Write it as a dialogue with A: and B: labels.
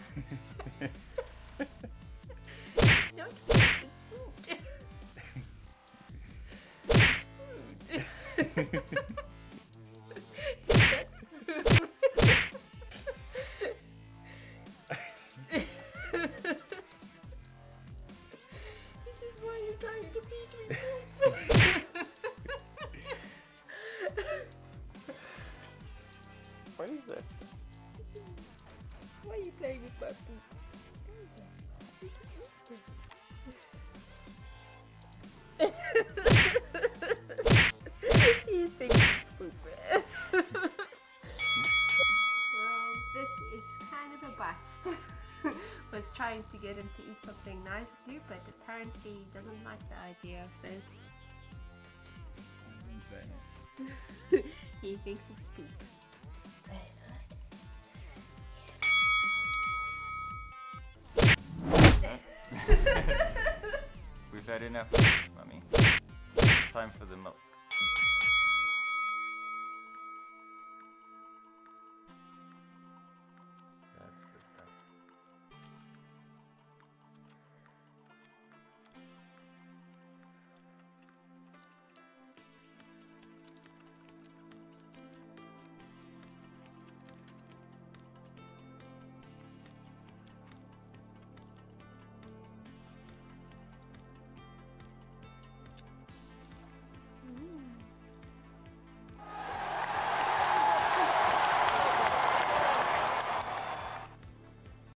A: Not food, it's food. It's food. This is why you're trying to feed me food.
B: What is that?
A: Why are you playing with my food? He thinks it's poop. Well, this is kind of a bust. Was trying to get him to eat something nicely, but apparently he doesn't like the idea of this. He thinks it's poop.
B: We've had enough, Mummy. Time for the milk.